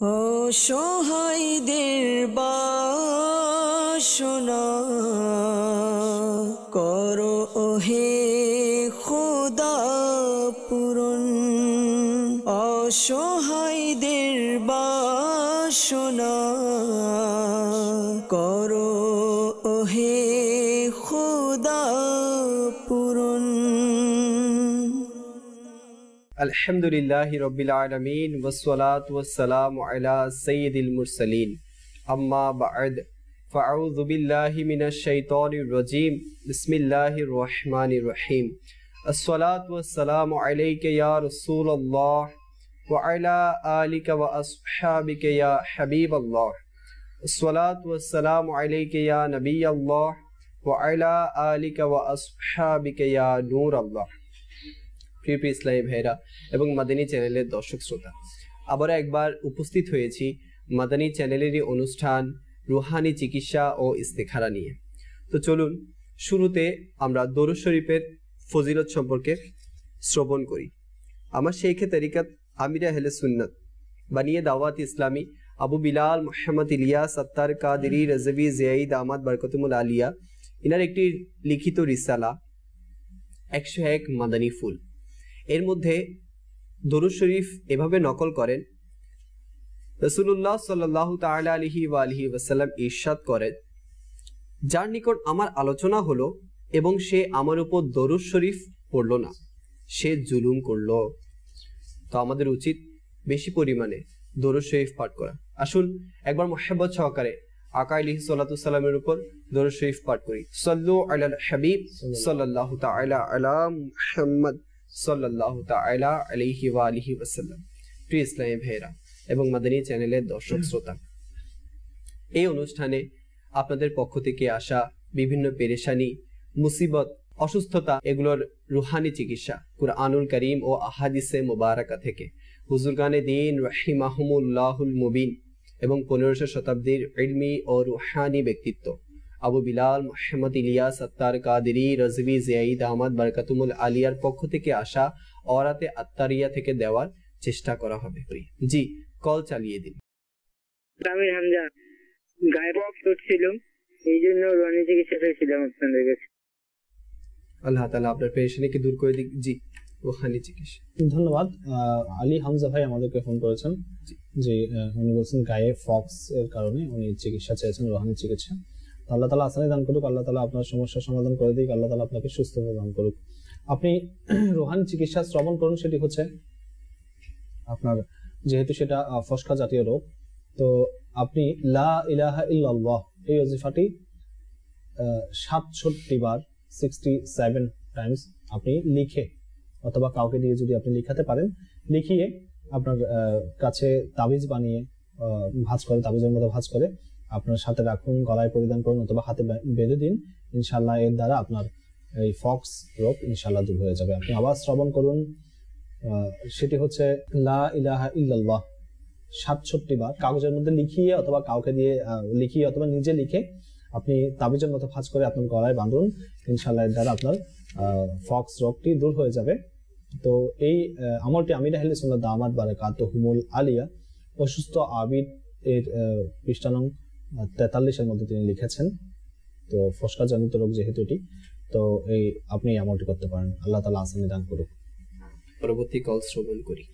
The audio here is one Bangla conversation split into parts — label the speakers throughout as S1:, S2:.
S1: অসহায়দের বাসনা করো ওহে খোদা পূরণ। অসহায়দের বাসনা করো ওহে খোদা পূরণ।
S2: আলহামদুলিল্লাহি রাব্বিল আলামিন ওয়াসসালাতু ওয়াসসালামু আলা সাইয়্যিদিল মুরসালিন আম্মা বা'দ ফাআউযু বিল্লাহি মিনাশ শাইতানির রাজীম বিসমিল্লাহির রহমানির রহিম। আসসালাতু ওয়াসসালামু আলাইকা ইয়া রাসূলুল্লাহ ওয়া আলা আলিকা ওয়া আসহাবিকা ইয়া হাবিবাল্লাহ। আসসালাতু ওয়াসসালামু আলাইকা ইয়া নবিয়াল্লাহ ওয়া আলা আলিকা ওয়া আসহাবিকা ইয়া নূরাল্লাহ। প্রিয় ইসলামী ভাইরা এবং মাদানী চ্যানেলের দর্শক শ্রোতা, আবার একবার উপস্থিত হয়েছি মাদানী চ্যানেলেরই অনুষ্ঠান রুহানি চিকিৎসা ও ইস্তেখারা নিয়ে। তো চলুন শুরুতে আমরা দরুদ শরীফের ফজিলত সম্পর্কে শ্রবণ করি। আমার শেখে তরিকত আমির আহলে সুন্নত বানিয়ে দাওয়াত ইসলামী আবু বিলাল মুহাম্মদ ইলিয়াস আত্তার কাদেরি রাজভী জিয়াই দামাত বরকতুল আলিয়া, ইনার একটি লিখিত রিসালা 101 মাদানী ফুল। এর মধ্যে দরুদ শরীফ এভাবে নকল করেন, রাসূলুল্লাহ সাল্লাল্লাহু তাআলা আলাইহি ওয়া আলিহি ওয়াসাল্লাম ইরশাদ করেন, যার নিকট আমার আলোচনা হলো এবং সে আমার উপর দরুদ শরীফ পড়লো না, সে জুলুম করলো। তো আমাদের উচিত বেশি পরিমাণে দরুদ শরীফ পাঠ করা। আসুন একবার মুহাব্বত সহকারে আকা আলাইহিস সালাতু সালামের উপর দরুদ শরীফ পাঠ করি। সাল্লু আলাল হাবিব সাল্লাল্লাহু তাআলা আলা মুহাম্মদ সাল্লাল্লাহু তাআলা আলাইহি ওয়া আলিহি ওয়াসাল্লাম। প্রিয় ইসলামী ভাইরা এবং মাদানী চ্যানেলের দর্শক শ্রোতা, এই অনুষ্ঠানে আপনাদের পক্ষ থেকে আসা বিভিন্ন পেরেশানি, মুসিবত, অসুস্থতা, এগুলোর রুহানি চিকিৎসা কুরআনুল কারীম ও আহাদিসে মুবারাকা থেকে হুজুরগানে দ্বীন রাহিমাহুমুল্লাহুল মুবিন এবং 1500 শতাব্দীর ইলমি ও রুহানি ব্যক্তিত্ব আবু বিলাল মুহাম্মদ ইলিয়াস আত্তার কাদেরি রাজভী জিয়াই দামাত বরকতুল আলিয়ার পক্ষ থেকে আসা অরাতে আত্তারিয়া থেকে দেওয়ার চেষ্টা করা হবে। জি, কল চালিয়ে দিন।
S3: আমি হামজা গায়ে বক্স হচ্ছিল, এই জন্য রনি চিকিৎসা করেছিলাম আপনাদের কাছে।
S2: আল্লাহ তাআলা আপনার পেরেশানিকে দূর করে দিক। জি, রুহানি চিকিৎসা।
S4: ধন্যবাদ। আলী হামজা ভাই আমাদেরকে ফোন করেছেন যে উনি বলছেন গায়ে ফক্স এর কারণে উনি চিকিৎসা চেয়েছেন, রুহানি চিকিৎসা। আল্লাহ তাআলা আসানি দান করুক, আল্লাহ তাআলা আপনার সমস্যার সমাধান করে দিক, আল্লাহ তাআলা আপনাকে সুস্থতা দান করুক। আপনি রুহানি চিকিৎসা শ্রবণ করুন। সেটি হচ্ছে আপনার, যেহেতু সেটা ফসকা জাতীয় রোগ, তো আপনি লা ইলাহা ইল্লাল্লাহ এই ওজিফাটি 67 বার 67 টাইমস আপনি লিখে অথবা কাউকে দিয়ে যদি আপনি লিখাতে পারেন, লিখিয়ে আপনার কাছে তাবিজ বানিয়ে ভাঁজ করে, তাবিজের মতো ভাঁজ করে আপনার সাথে রাখুন, গলায় পরিধান করুন অথবা হাতে বেঁধে দিন। ইনশাআল্লাহ এর দ্বারা আপনার এই ফক্স রোগ ইনশাআল্লাহ দূর হয়ে যাবে। আপনি আবার শ্রবণ করুন, সেটি হচ্ছে লা ইলাহা ইল্লাল্লাহ 67 বার কাগজের মধ্যে লিখিয়ে অথবা কাউকে দিয়ে লিখিয়ে অথবা নিজে লিখে আপনি তাবিজের মতো ভাঁজ করে আপনার গলায় বাঁধুন। ইনশাআল্লাহ এর দ্বারা আপনার ফক্স রোগটি দূর হয়ে যাবে। তো এই আমলটি আমির আহলে সুন্নাত দামাত বারাকাতুহুমুল আলিয়া অসুস্থ আবিদ এর পৃষ্ঠা নং 43 এর মধ্যে তিনি লিখেছেন। তো ফসকা জনিত রোগ যেহেতু এটি, তো এই আপনি আমলটি করতে পারেন। আল্লাহ তাআলা আসানি দান করুক।
S2: পরবর্তী কল শ্রবণ করি।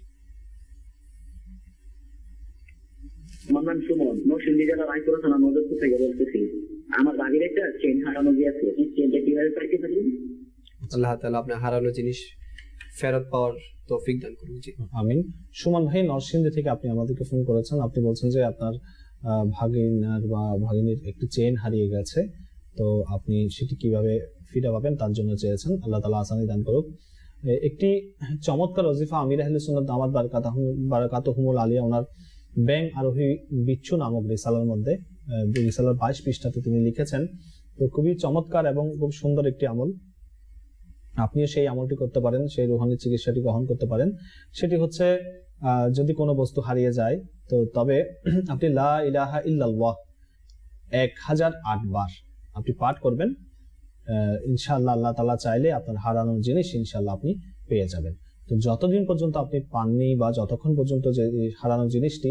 S3: আমার সুমন, নরসিংদী জেলার রায়পুর থানা নজরপুর থেকে বলতেছি। আমার বাড়ির একটা চেন হারানো গিয়েছে, চেনটা কিভাবে পাইতে পারি?
S2: আল্লাহ তাআলা আপনার হারানো জিনিস ফেরত পাওয়ার তৌফিক দান করুন। জি
S4: আমিন। সুমন ভাই নরসিংদী থেকে আপনি আমাদেরকে ফোন করেছেন। আপনি বলছেন যে আপনার ভাগিনার বা ভাগিনীর একটি চেন হারিয়ে গেছে, তো আপনি সেটি কিভাবে ফিরে পাবেন তার জন্য চেয়েছেন। আল্লাহ তাআলা আসানি দান করুক। একটি চমৎকার ওজিফা আমির আহলে সুন্নাত দামাত বারাকাতুহুমুল আলিয়া ওনার ব্যাং আরোহী বিচ্ছু নামক রিসালার মধ্যে, রিসালার 22 পৃষ্ঠাতে তিনি লিখেছেন। তো খুবই চমৎকার এবং খুব সুন্দর একটি আমল। আপনিও সেই আমলটি করতে পারেন, সেই রুহানি চিকিৎসাটি গ্রহণ করতে পারেন। সেটি হচ্ছে যদি কোনো বস্তু হারিয়ে যায়, তো তবে আপনি লা ইলাহা ইল্লাল্লাহ 1008 বার আপনি পাঠ করবেন। ইনশাআল্লাহ আল্লাহ তাআলা চাইলে আপনার হারানো জিনিস ইনশাআল্লাহ আপনি পেয়ে যাবেন। তো যতদিন পর্যন্ত আপনি পাননি বা যতক্ষণ পর্যন্ত যে হারানো জিনিসটি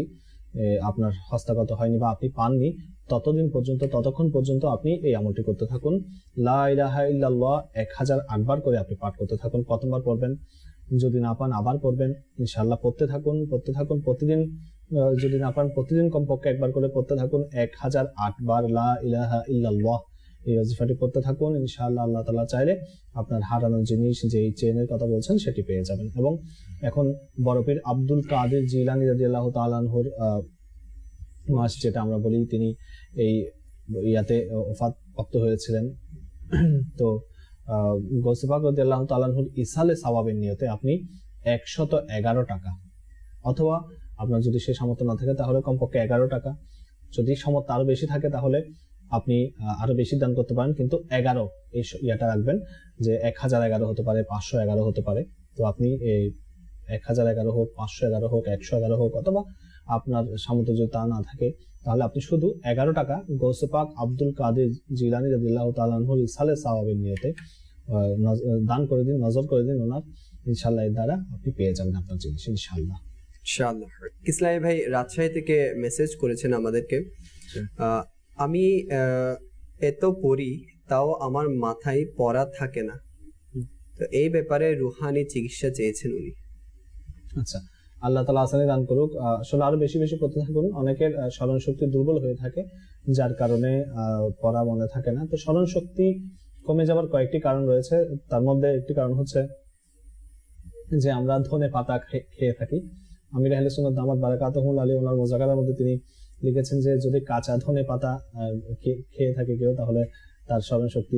S4: আপনার হস্তগত হয়নি বা আপনি পাননি, ততক্ষণ পর্যন্ত আপনি এই আমলটি করতে থাকুন। লা ইলাহা ইল্লাল্লাহ 1008 বার করে আপনি পাঠ করতে থাকুন। কতবার পড়বেন? যদি না পান আবার পড়বেন, ইনশাআল্লাহ পড়তে থাকুন প্রতিদিন। যদি না পান প্রতিদিন কমপক্ষে একবার করে পড়তে থাকুন। 1008 বার লা ইলাহা ইল্লাল্লাহ এই ওয়াজিফাটি পড়তে থাকুন। ইনশাআল্লাহ আল্লাহ তাআলা চাইলে আপনার হারানো জিনিস, যে চেনের কথা বলছেন, সেটি পেয়ে যাবেন। এবং এখন বড় পীর আব্দুল কাদের জিলানী রাদিয়াল্লাহু তাআলা আনহুর মাস যেটা আমরা বলি, তিনি এই ইয়াতে ওফাত হয়েছিলেন। তো গৌসে পাক রাদিয়াল্লাহু তাআলা আনহুর ইসালে সাওয়াবের নিয়তে আপনি 111 টাকা, অথবা আপনার যদি সে সামর্থ্য না থাকে তাহলে কমপক্ষে 11 টাকা, যদি সামর্থ্য আরো বেশি থাকে তাহলে আপনি আরো বেশি দান করতে পারেন, কিন্তু 11 এই ইয়াটা রাখবেন যে 1011 হতে পারে, 511 হতে পারে। তো আপনি এই 1011 হোক, 511 হোক, 111 হোক, অথবা আপনার সামর্থ্য যদি তা না থাকে তাহলে আপনি শুধু 11 টাকা গৌসে পাক আব্দুল কাদের জিলানী রাদিয়াল্লাহু তাআলা আনহুর ইসালে সাওয়াবের নিয়তে দান করে দিন, নজর করে দিন ওনার। ইনশাআল্লাহ এর দ্বারা আপনি পেয়ে যাবেন আপনার জিনিস ইনশাআল্লাহ।
S2: ইসলামী ভাই রাজশাহী থেকে মেসেজ করেছেন আমাদেরকে, আমি এত পড়ি তাও আমার মাথায় পড়া থাকে না, তো এই ব্যাপারে রুহানি চিকিৎসা চেয়েছেন উনি।
S4: আচ্ছা, আল্লাহ তাআলা আসানি দান করুক। আসলে আরো বেশি করতে থাকুন। অনেকের স্মরণ শক্তি দুর্বল হয়ে থাকে, যার কারণে পড়া মনে থাকে না। তো স্মরণ শক্তি কমে যাওয়ার কয়েকটি কারণ রয়েছে। তার মধ্যে একটি কারণ হচ্ছে যে আমরা ধনে পাতা খেয়ে থাকি। আমির আহলে সুন্নাত দামাত বারাকাতুহুল আলী ওনার মুযাকারার মধ্যে তিনি লিখেছেন যে যদি কাঁচা ধনে পাতা খেয়ে থাকে কেউ, তাহলে তার স্মরণ শক্তি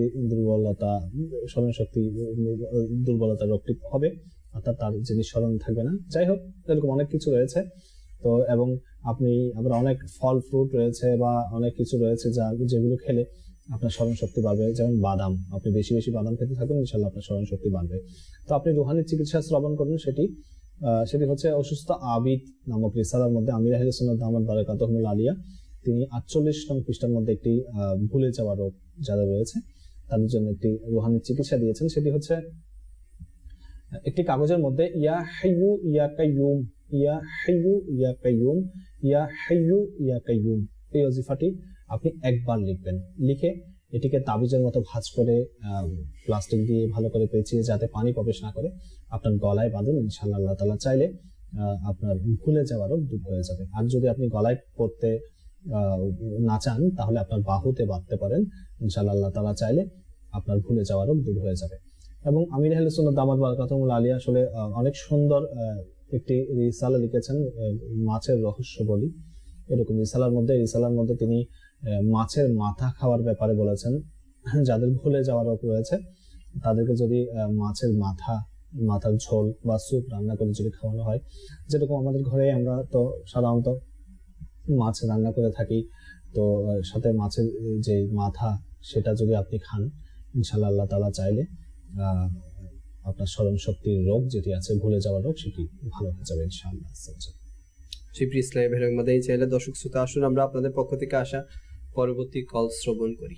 S4: দুর্বলতা রোগটি হবে, অর্থাৎ তার জিনিস স্মরণ থাকবে না। যাই হোক, এরকম অনেক কিছু রয়েছে। তো এবং আবার অনেক ফল ফ্রুট রয়েছে বা অনেক কিছু রয়েছে যেগুলো খেলে আপনার স্মরণ শক্তি বাড়বে। যেমন বাদাম, আপনি বেশি বাদাম খেতে থাকুন, ইনশাআল্লাহ আপনার স্মরণ শক্তি বাড়বে। তো আপনি রুহানি চিকিৎসা শ্রবণ করুন, সেটি হচ্ছে অসুস্থ আবিদ নামক রিসালার মধ্যে আমির আহলে সুন্নাত দামাত বারাকাতুহুল আলিয়া তিনি 48 নং পৃষ্ঠার মধ্যে একটি ভুলে যাওয়া রোগ যারা রয়েছে তাদের জন্য একটি রুহানি চিকিৎসা দিয়েছেন। সেটি হচ্ছে একটি কাগজের মধ্যে ইয়া হাইয়ু ইয়া কাইয়ুম, ইয়া হাইয়ু ইয়া কাইয়ুম, ইয়া হাইয়ু ইয়া কাইয়ুম এই ওয়াজিফাটি আপনি একবার লিখবেন। লিখে এটিকে তাবিজের মতো ভাঁজ করে প্লাস্টিক দিয়ে ভালো করে পেঁচিয়ে যাতে পানি প্রবেশ না করে আপনার গলায় বাঁধুন। ইনশাআল্লাহ আল্লাহ তাআলা চাইলে আপনার ভুলে যাওয়া রোগ দূর হয়ে যাবে। আর যদি আপনি গলায় পড়তে না চান তাহলে আপনার বাহুতে বাঁধতে পারেন। ইনশাআল্লাহ আল্লাহ তাআলা চাইলে আপনার ভুলে যাওয়া রোগ দূর হয়ে যাবে। এবং আমির আহলে সুন্নাত দামাত বারাকাতুহুল আলিয়া আসলে অনেক সুন্দর একটি রিসালা লিখেছেন, মাছের রহস্য বলি এরকম রিসালার মধ্যে তিনি মাছের মাথা খাওয়ার ব্যাপারে বলেছেন। যাদের ভুলে যাওয়া রোগ রয়েছে তাদেরকে যদি মাথার ঝোল বা স্যুপ রান্না করে যদি খাওয়ানো হয়, যেরকম আমাদের ঘরে আমরা তো সাধারণত মাছ রান্না করে থাকি, তো সাথে মাছের যে মাথা সেটা যদি আপনি খান, ইনশাআল্লাহ আল্লাহ তাআলা চাইলে আপনার স্মরণ শক্তির রোগ যেটি আছে, ভুলে যাওয়ার রোগ, সেটি ভালো হয়ে যাবে ইনশাআল্লাহ।
S2: ইসলামী ভাইয়ের মধ্যে চাইলে দর্শক শ্রোতা আসুন আমরা আপনাদের পক্ষ থেকে আসা পরবর্তী কল শ্রবণ করি।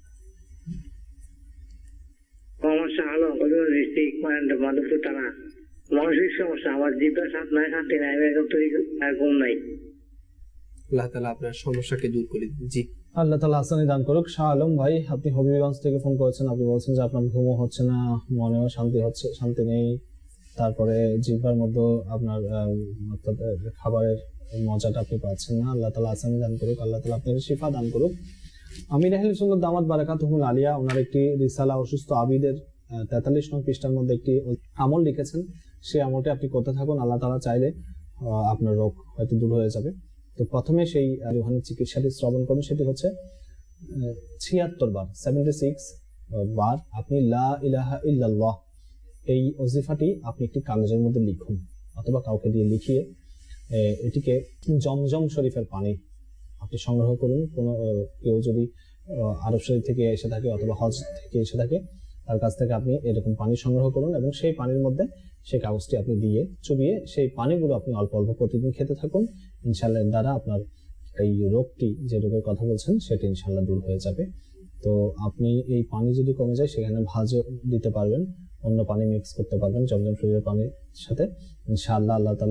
S3: সমস্যা হলো মাধবপুর টানা মানসিক সমস্যা, আমার জিব্বা সাত নাই, শান্তি নাই, ঘুম নাই।
S2: আল্লাহ তাআলা আপনার সমস্যাকে দূর করে দিন। জি,
S4: আল্লাহ তাআলা আসানি দান করুক। শাহ আলম ভাই, আপনি হবিগঞ্জ থেকে ফোন করেছেন। আপনি বলছেন যে আপনার ঘুমও হচ্ছে না, মনেও শান্তি নেই, তারপরে জিহ্বার মধ্যে আপনার খাবারের মজাটা আপনি পাচ্ছেন না। আল্লাহ তাআলা আসানি দান করুক, আল্লাহ তাআলা আপনাকে শিফা দান করুক। আমির আহলে সুন্নাত দামাত বারাকাতুহুল আলিয়া ওনার একটি রিসালা অসুস্থ আবিদের 43 নং পৃষ্ঠার মধ্যে একটি আমল লিখেছেন। সেই আমলটি আপনি করতে থাকুন, আল্লাহ তাআলা চাইলে আপনার রোগ হয়তো দূর হয়ে যাবে। তো প্রথমে সেই রুহানি চিকিৎসাটি শ্রবণ করুন, সেটি হচ্ছে 76 বার আপনি লা ইলাহা ইল্লাল্লাহ এই ওয়াজিফাটি আপনি একটি কাগজের মধ্যে লিখুন অথবা কাউকে দিয়ে লিখিয়ে এটিকে জমজম শরীফের পানি আপনি সংগ্রহ করুন। কেউ যদি আরব শরীফ থেকে এসে থাকে অথবা হজ থেকে এসে থাকে, তার কাছ থেকে আপনি এরকম পানি সংগ্রহ করুন এবং সেই পানির মধ্যে সেই কাগজটি আপনি দিয়ে চুবিয়ে সেই পানিগুলো আপনি অল্প অল্প প্রতিদিন খেতে থাকুন। ইনশাআল্লাহ এর দ্বারা আপনার এই রোগটি, যে রোগের কথা বলছেন, সেটি ইনশাআল্লাহ দূর হয়ে যাবে। তো আপনি এই পানি যদি কমে যায় সেখানে ভাঁজও দিতে পারবেন, অন্য পানি মিক্স করতে পারবেন জমজম শরীফের পানির সাথে। ইনশাআল্লাহ আল্লাহ তাআলা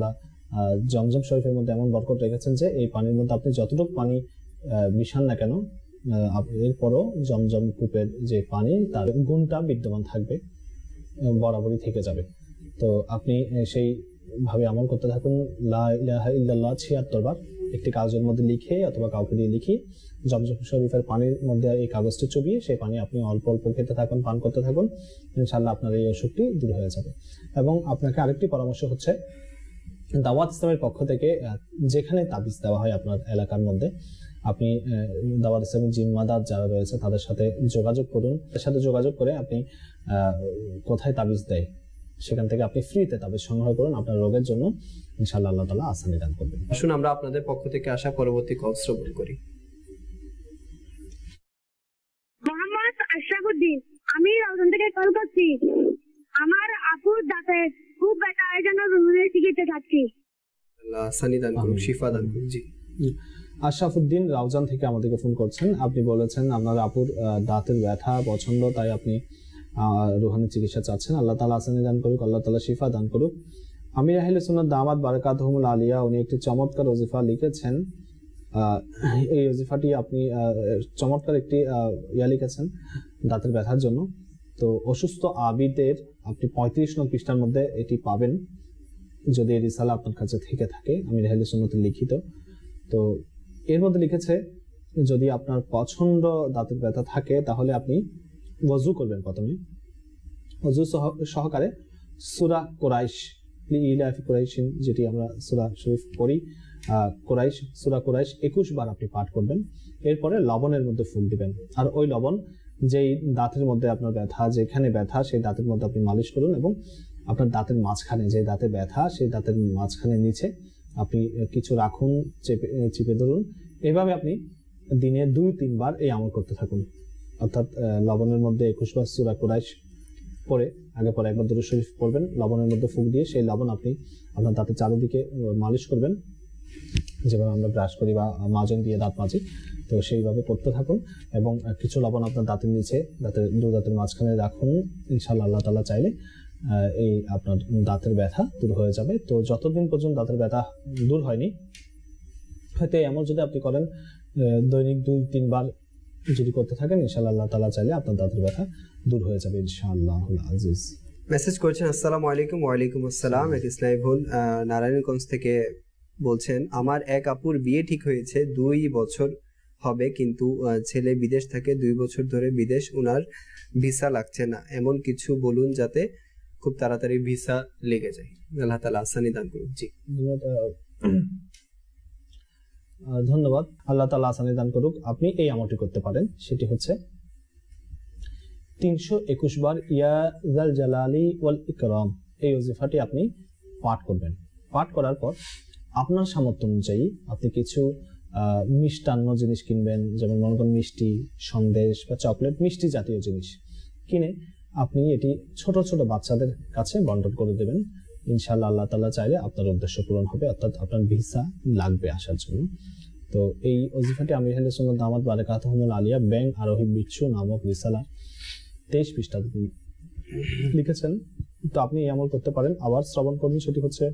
S4: জমজম শরীফের মধ্যে এমন বরকত রেখেছেন যে এই পানির মধ্যে আপনি যতটুকু পানি মিশান না কেন, এরপরও জমজম কূপের যে পানি তার গুণটা বিদ্যমান থাকবে, বরাবরই থেকে যাবে। তো আপনি সেই ভাবে আমল করতে থাকুন। লা ইলাহা ইল্লাল্লাহ 76 বার একটি কাগজের মধ্যে লিখে অথবা কাউকে দিয়ে লিখে জমজম শরীফের পানির মধ্যে এই কাগজটি চুবিয়ে সেই পানি আপনি অল্প অল্প খেতে থাকুন, পান করতে থাকুন, ইনশাআল্লাহ আপনার এই অসুখটি দূর হয়ে যাবে। এবং আপনাকে আরেকটি পরামর্শ হচ্ছে, দাওয়াত ইসলামের পক্ষ থেকে যেখানে তাবিজ দেওয়া হয় আপনার এলাকার মধ্যে, আপনি দাওয়াত ইসলামের জিম্মাদার যারা রয়েছে তাদের সাথে যোগাযোগ করুন। তাদের সাথে যোগাযোগ করে আপনি কোথায় তাবিজ দেয় সেখান থেকে আপনি ফ্রিতে তাবিজ সংগ্রহ করুন, আপনার রোগের জন্য ইনশাআল্লাহ আল্লাহ তাআলা আসানি দান করবেন।
S2: আসুন আমরা আপনাদের পক্ষ থেকে আসা পরবর্তী কল শ্রবণ করি।
S5: মোহাম্মদ আশরাফুদ্দিন, আমি রাউজান থেকে কল করছি। আমার আপুর দাঁতে খুব ব্যথা, এই জন্য রুমের চিকিৎসা চাচ্ছি।
S2: আল্লাহ আসানি দান করুন, শিফা দান করুন। জি,
S4: আশরাফুদ্দিন রাউজান থেকে আমাদেরকে ফোন করছেন। আপনি বলেছেন আপনার আপুর দাঁতের ব্যথা পছন্দ, তাই আপনি রুহানি চিকিৎসা চাচ্ছেন। আল্লাহ তাআলা আসানি দান করুক, আল্লাহ তাআলা শিফা দান করুক। আমির আহলে সুন্নাত দামাত বারাকাতুহুমুল আলিয়া উনি একটি চমৎকার ওজিফা লিখেছেন। এই ওজিফাটি আপনি চমৎকার একটি লিখেছেন দাঁতের ব্যথার জন্য। তো অসুস্থ আবিদের আপনি 35 নং পৃষ্ঠার মধ্যে এটি পাবেন, যদি এই রিসালা আপনার কাছে থেকে থাকে, আমির আহলে সুন্নাতের লিখিত। তো এর মধ্যে লিখেছে, যদি আপনার পছন্দ দাঁতের ব্যথা থাকে তাহলে আপনি ওযু করবেন। প্রথমে ওযু সহকারে সূরা কুরাইশ, লিইলাফি কুরাইশিন, যেটি আমরা সূরা শরীফ পড়ি, কুরাইশ, সূরা কুরাইশ 21 বার আপনি পাঠ করবেন। এরপরে লবণের মধ্যে ফুঁক দিবেন, আর ওই লবণ যেই দাঁতের মধ্যে আপনার ব্যথা, যেখানে ব্যথা সেই দাঁতের মধ্যে আপনি মালিশ করুন, এবং আপনার দাঁতের মাঝখানে, যে দাঁতে ব্যথা সেই দাঁতের মাঝখানে নিচে আপনি কিছু রাখুন, চিপে ধরুন। এভাবে আপনি দিনে 2-3 বার এই আমল করতে থাকুন। অর্থাৎ লবণের মধ্যে 21 বার সূরা কুরাইশ পরে আগে পরে একবার দুরূদ শরীফ পড়বেন, লবণের মধ্যে ফুঁক দিয়ে সেই লবণ আপনি আপনার দাঁতের চারিদিকে মালিশ করবেন, যেভাবে আমরা ব্রাশ করি বা মাজন দিয়ে দাঁত মাজি, তো সেইভাবে করতে থাকুন। এবং কিছু লবণ আপনার দাঁতের নিচে, দাঁতের মাঝখানে রাখুন। ইনশাআল্লাহ আল্লাহ তাআলা চাইলে এই আপনার দাঁতের ব্যথা দূর হয়ে যাবে। তো যতদিন পর্যন্ত দাঁতের ব্যথা দূর হয়নি, হয়তো এমন যদি আপনি করেন দৈনিক 2-3 বার যদি করতে থাকেন, ইনশাআল্লাহ আল্লাহ তাআলা চাইলে আপনার দাঁতের ব্যথা দূর হয়ে যাবে ইনশাআল্লাহুল আজিজ।
S2: মেসেজ করেছেন, আসসালামু আলাইকুম। ওয়ালাইকুম আসসালাম। এক ইসলামী বোন নারায়ণগঞ্জ থেকে বলছেন, আমার এক আপুর বিয়ে ঠিক হয়েছে, 2 বছর হবে, কিন্তু ছেলে বিদেশ থাকে, 2 বছর ধরে বিদেশ, ওনার ভিসা লাগছে না, এমন কিছু বলুন যাতে খুব তাড়াতাড়ি ভিসা লেগে যায়। আল্লাহ তাআলা আসানি দান করুন। জি,
S4: ধন্যবাদ। আল্লাহ তাআলা আসানি দান করুক। আপনি এই আমলটি করতে পারেন, সেটি হচ্ছে 321 বার ইয়া যাল জালালি ওয়াল ইকরাম, এই ওজিফাটি আপনি পাঠ করবেন। পাঠ করার পর আপনার সামর্থ্য অনুযায়ী আপনি কিছু মিষ্টান্ন জিনিস কিনবেন, যেমন মনে করেন মিষ্টি, সন্দেশ বা চকলেট, মিষ্টি জাতীয় জিনিস কিনে আপনি এটি ছোট ছোট বাচ্চাদের কাছে বন্টন করে দেবেন। ইনশাআল্লাহ আল্লাহ তাআলা চাইলে আপনার উদ্দেশ্য পূরণ হবে, অর্থাৎ আপনার ভিসা লাগবে আসার জন্য। তো এই ওজিফাটি আমির আহলে সুন্নাত দামাত বারাকাতুহুমুল আলিয়া ব্যাং আরোহী বিচ্ছু নামক রিসালা 23 পৃষ্ঠা লিখেছেন। তো আপনি এই আমল করতে পারেন। আবার শ্রবণ করুন, সেটি হচ্ছে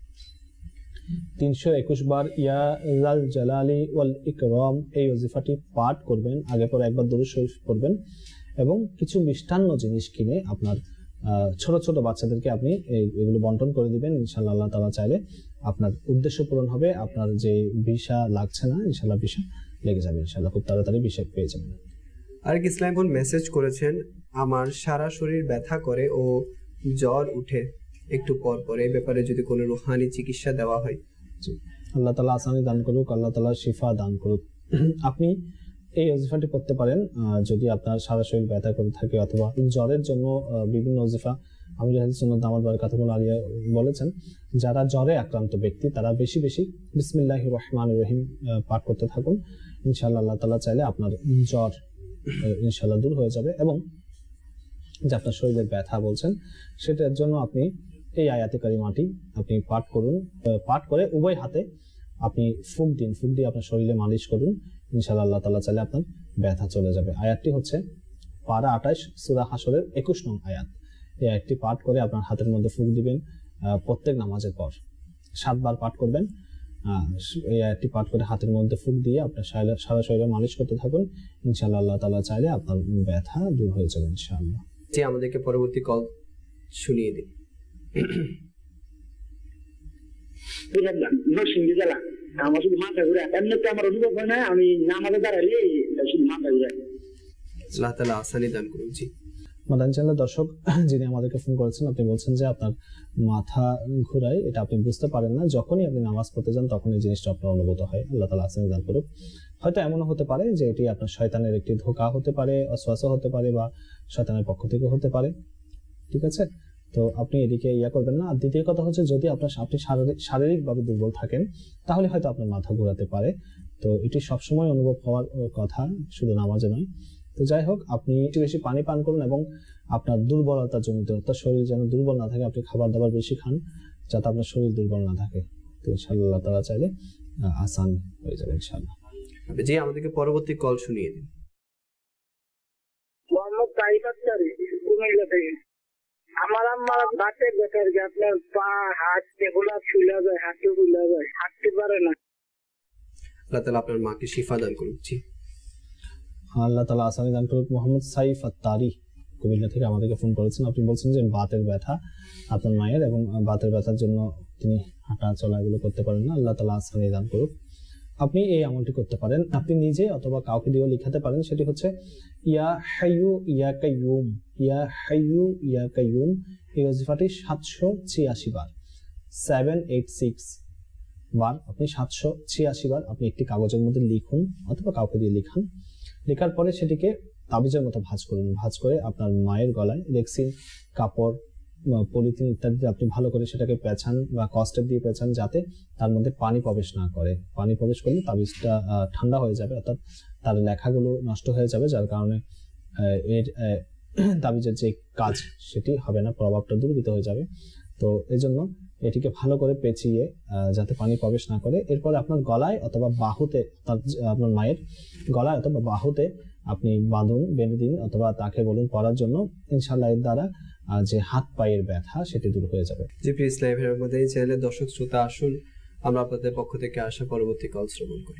S4: 321 বার ইয়া যাল জালালি ওয়াল ইকরাম, এই ওজিফাটি পাঠ করবেন। আগে পরে একবার দুরূদ শরীফ পড়বেন এবং কিছু মিষ্টান্ন জিনিস কিনে আপনার ছোট ছোট বাচ্চাদেরকে আপনি এগুলো বন্টন করে দিবেন। ইনশাআল্লাহ আল্লাহ তাআলা চাইলে আপনার উদ্দেশ্য পূরণ হবে। আপনার যে ভিসা লাগছে না, ইনশাআল্লাহ ভিসা লেগে যাবে, ইনশাআল্লাহ খুব তাড়াতাড়ি ভিসা পেয়ে যাবেন।
S2: আরেক ইসলামী বোন মেসেজ করেছেন, আমার সারা শরীর ব্যথা করে ও জ্বর উঠে একটু পর পর, এই ব্যাপারে যদি কোনো রুহানি চিকিৎসা দেওয়া হয়।
S4: আল্লাহ তাআলা আসানি দান করুক, আল্লাহ তাআলা শিফা দান করুক। আপনি এই ওজিফাটি করতে পারেন যদি আপনার সারা শরীর ব্যথা করে থাকে, অথবা জ্বরের জন্য বিভিন্ন ওজিফা আমির আহলে সুন্নাত দামাত বারাকাতুহুমুল আলিয়া বলেছেন। যারা জ্বরে আক্রান্ত ব্যক্তি তারা বেশি বেশি বিসমিল্লাহির রহমানির রহিম পাঠ করতে থাকুন। ইনশাআল্লাহ আল্লাহ তাআলা চাইলে আপনার জ্বর ইনশাআল্লাহ দূর হয়ে যাবে। এবং যে আপনার শরীরের ব্যথা বলছেন, সেটার জন্য আপনি এই আয়াতে কারিমাটি আপনি পাঠ করুন। পাঠ করে উভয় হাতে আপনি ফুঁক দিন, ফুঁক দিয়ে আপনার শরীরে মালিশ করুন। ইনশাআল্লাহ আল্লাহ তাআলা চাইলে আপনার ব্যথা চলে যাবে। আয়াতটি হচ্ছে পারা 28 সূরা হাসরের 21 নং আয়াত। এই আয়াতটি পাঠ করে আপনার হাতের মধ্যে ফুঁক দিবেন প্রত্যেক নামাজের পর। 7 বার পাঠ করবেন। এই আয়াতটি পাঠ করে হাতের মধ্যে ফুঁক দিয়ে আপনার সারা শরীরে মালিশ করতে থাকুন। ইনশাআল্লাহ আল্লাহ তাআলা চাইলে আপনার ব্যথা দূর হয়ে যাবে ইনশাআল্লাহ।
S2: জি, আমাদেরকে পরবর্তী কল শুনিয়ে দিন।
S3: আমার শুধু মাথা ঘুরে, এমনিতে আমার অনুভব হয় না, আমি নামাজে দাঁড়ালে শুধু মাথা ঘুরে।
S2: আল্লাহ তাআলা আসানি দান করুন। জি,
S4: মাদানী চ্যানেলের দর্শক যিনি আমাদেরকে ফোন করেছেন, আপনি বলছেন যে আপনার মাথা ঘুরায়, এটা আপনি বুঝতে পারেন না, যখনই আপনি নামাজ পড়তে যান তখন এই জিনিসটা আপনার অনুভূত হয়। আল্লাহ তাআলা আসানি দান করুক। হয়তো এমনও হতে পারে যে এটি আপনার শয়তানের একটি ধোঁকা হতে পারে, অসওয়াসা হতে পারে, বা শয়তানের পক্ষ থেকে হতে পারে। ঠিক আছে, তো আপনি এদিকে করবেন না। আর দ্বিতীয় কথা হচ্ছে, যদি আপনি শারীরিকভাবে দুর্বল থাকেন তাহলে হয়তো আপনার মাথা ঘোরাতে পারে। তো এটি সবসময় অনুভব হওয়ার কথা, শুধু নামাজে নয়। তো যাই হোক, আপনি একটু বেশি পানি পান করুন এবং আপনার দুর্বলতা জনিত, অর্থাৎ শরীর যেন দুর্বল না থাকে, আপনি খাবার দাবার বেশি খান যাতে আপনার শরীর দুর্বল না থাকে। তো ইনশাআল্লাহ আল্লাহ তাআলা চাইলে আসান হয়ে যাবে ইনশাআল্লাহ।
S2: জি, আমাদেরকে পরবর্তী কল শুনিয়ে দিন।
S3: মোহাম্মদ তাইফ আক্তার, কুমিল্লা থেকে। আমার আম্মার বাতের ব্যাপার যে আপনার পা হাত এগুলো ফুলে যায়, হাঁটু ফুলে যায়, হাঁটতে পারে না।
S2: আল্লাহ তাআলা আপনার মাকে শিফা দান করুন। জি,
S4: আল্লাহ তাআলা আসানি দান করুক। মোহাম্মদ সাইফ আত্তারি কুমিল্লা থেকে আমাদেরকে ফোন করেছেন। আপনি বলছেন যে বাতের ব্যথা আপনার মায়ের, এবং বাতের ব্যথার জন্য তিনি হাঁটা চলা এগুলো করতে পারেন না। আল্লাহ তাআলা আসানি দান করুক। আপনি এই আমলটি করতে পারেন, আপনি নিজে অথবা কাউকে দিয়েও লিখাতে পারেন। সেটি হচ্ছে ইয়া হাইয়ু ইয়া কাইয়ুম, ইয়া হাইয়ু ইয়া কাইয়ুম। এই ওজিফাটি 786 বার, 786 বার আপনি 786 বার আপনি একটি কাগজের মধ্যে লিখুন অথবা কাউকে দিয়ে লিখান। লেখার পরে সেটিকে তাবিজের মতো ভাঁজ করুন। ভাঁজ করে আপনার মায়ের গলায় রেক্সিন, কাপড়, পলিথিন ইত্যাদি আপনি ভালো করে সেটাকে পেঁচান বা কস্টেপ দিয়ে পেঁচান, যাতে তার মধ্যে পানি প্রবেশ না করে। পানি প্রবেশ করলে তাবিজটা ঠান্ডা হয়ে যাবে, অর্থাৎ তার লেখাগুলো নষ্ট হয়ে যাবে, যার কারণে এর তাবিজের যে কাজ সেটি হবে না, প্রভাবটা দুর্বৃত হয়ে যাবে। তো এই জন্য এটিকে ভালো করে পেঁচিয়ে যাতে পানি প্রবেশ না করে, এরপরে আপনার গলায় অথবা বাহুতে, আপনার মায়ের গলায় অথবা বাহুতে আপনি বেঁধে দিন, অথবা তাকে বলুন পড়ার জন্য। ইনশাআল্লাহ এর দ্বারা যে হাত পায়ের ব্যথা সেটি দূর হয়ে যাবে।
S2: জি, প্লিজ লাইভের মধ্যে এই চ্যানেলের দর্শক শ্রোতা আসুন, আমরা আপনাদের পক্ষ থেকে আসা পরবর্তী কল শ্রবণ করি।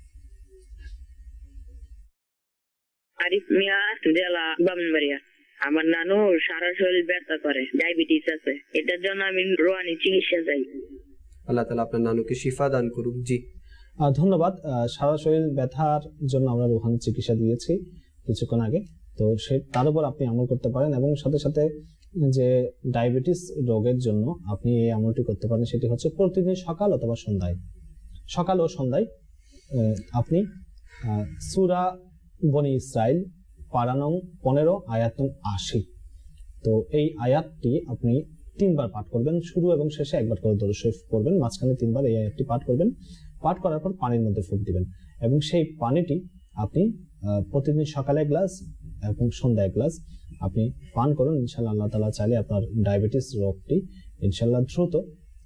S6: আরিফ মিয়া, জেলা ব্রাহ্মণবাড়িয়া। আমার নানু সারা শরীর ব্যথা করে, ডায়াবেটিস আছে, এটার জন্য আমি রোহানি চিকিৎসা চাই।
S2: আল্লাহ তাআলা আপনার নানুকে শিফা দান করুক। জি,
S4: ধন্যবাদ। সারা শরীর ব্যথার জন্য আমরা রোহানি চিকিৎসা দিয়েছি কিছুক্ষণ আগে, তো তার উপর আপনি আমল করতে পারেন। এবং সাথে সাথে যে ডায়াবেটিস রোগের জন্য আপনি এই আমলটি করতে পারেন, সেটি হচ্ছে প্রতিদিন সকাল অথবা সন্ধ্যায়, সকাল ও সন্ধ্যায় আপনি সূরা বনি ইসরাইল পারা নং 15 আয়াত নং 80, তো এই আয়াতটি আপনি 3 বার পাঠ করবেন। শুরু এবং শেষে একবার করে দরুদ শরীফ পড়বেন, মাঝখানে 3 বার এই আয়াতটি পাঠ করবেন। পাঠ করার পর পানির মধ্যে ফুঁক দিবেন, এবং সেই পানিটি আপনি প্রতিদিন সকালে 1 গ্লাস এবং সন্ধ্যায় 1 গ্লাস আপনি পান করুন। ইনশাআল্লাহ আল্লাহ তাআলা চাইলে আপনার ডায়াবেটিস রোগটি ইনশাআল্লাহ দ্রুত